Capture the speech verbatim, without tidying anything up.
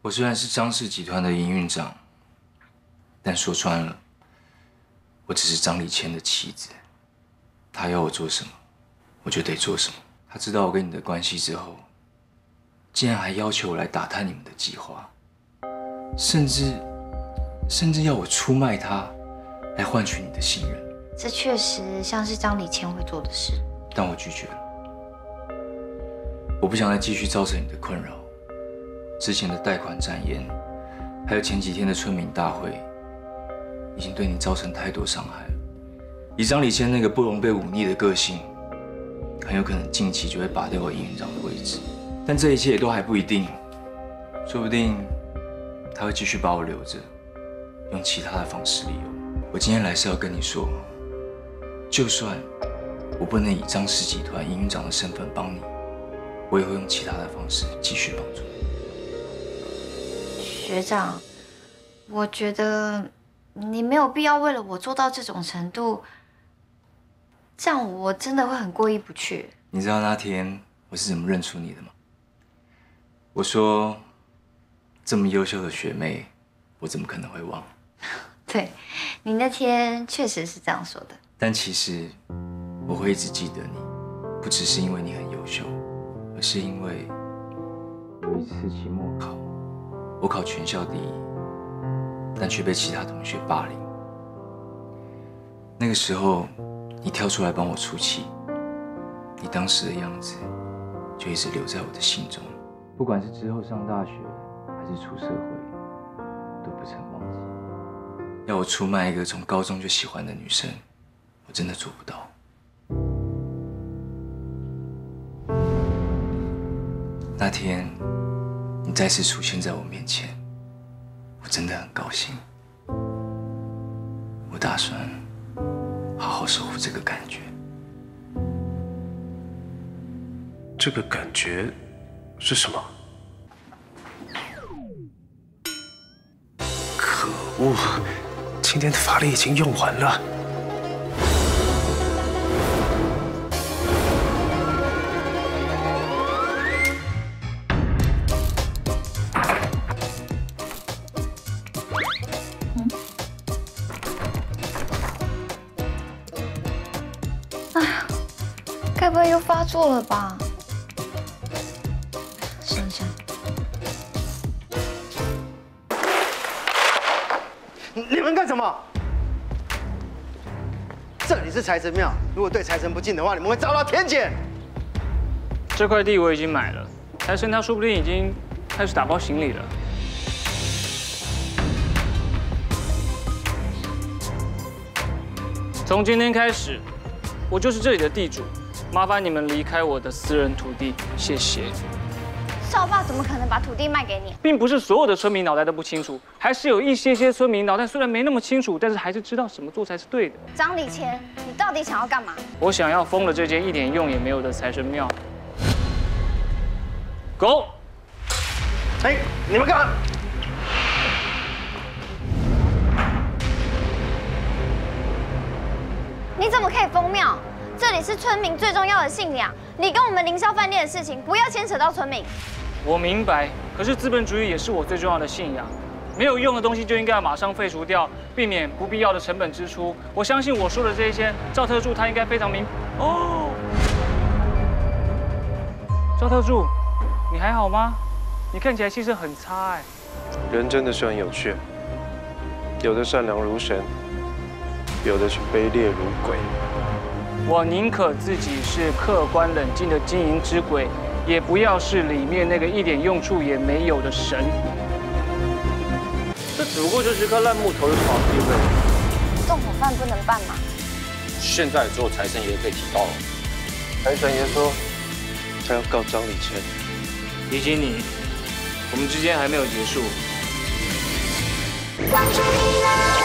我虽然是张氏集团的营运长，但说穿了，我只是张礼谦的棋子。他要我做什么，我就得做什么。他知道我跟你的关系之后，竟然还要求我来打探你们的计划，甚至甚至要我出卖他，来换取你的信任。 这确实像是张礼谦会做的事， 但我拒绝了。我不想再继续造成你的困扰。之前的贷款展演，还有前几天的村民大会，已经对你造成太多伤害了。以张礼谦那个不容被忤逆的个性，很有可能近期就会拔掉我营运长的位置。但这一切也都还不一定，说不定他会继续把我留着，用其他的方式利用。我今天来是要跟你说，就算我不能以张氏集团营运长的身份帮你，我也会用其他的方式继续帮助你。 学长，我觉得你没有必要为了我做到这种程度，这样我真的会很过意不去。 你知道那天我是怎么认出你的吗？我说，这么优秀的学妹，我怎么可能会忘？ 对，你那天确实是这样说的。 但其实我会一直记得你，不只是因为你很优秀，而是因为有一次期末考，我考全校第一，但却被其他同学霸凌。那个时候，你跳出来帮我出气，你当时的样子就一直留在我的心中。不管是之后上大学，还是出社会，都不曾忘记。要我出卖一个从高中就喜欢的女生，我真的做不到。那天，你再次出现在我面前，我真的很高兴。我打算好好守护这个感觉。 这个感觉是什么？可恶！今天的法力已经用完了。 嗯。哎呀，该不会又发作了吧？省一下。 你们干什么？这里是财神庙，如果对财神不敬的话，你们会遭到天谴。 这块地我已经买了，财神他说不定已经开始打包行李了。从今天开始，我就是这里的地主，麻烦你们离开我的私人土地，谢谢。 少爸怎么可能把土地卖给你？ 并不是所有的村民脑袋都不清楚，还是有一些些村民脑袋虽然没那么清楚，但是还是知道什么做才是对的。 张礼谦，你到底想要干嘛？ 我想要封了这间一点用也没有的财神庙。Go！ 哎，你们干嘛？ 你怎么可以封庙？这里是村民最重要的信仰，你跟我们凌霄饭店的事情不要牵扯到村民。 我明白，可是资本主义也是我最重要的信仰。没有用的东西就应该要马上废除掉，避免不必要的成本支出。我相信我说的这些，赵特助他应该非常明。哦，赵特助，你还好吗？你看起来气色很差哎。 人真的是很有趣，有的善良如神，有的是卑劣如鬼。 我宁可自己是客观冷静的经营之鬼。 也不要是里面那个一点用处也没有的神。 这只不过就是一颗烂木头，有什么好忌讳的？ 纵火犯不能办吗？ 现在只有财神爷可以提到了。 财神爷说他要告张礼谦。 提醒你，我们之间还没有结束。 关注你了。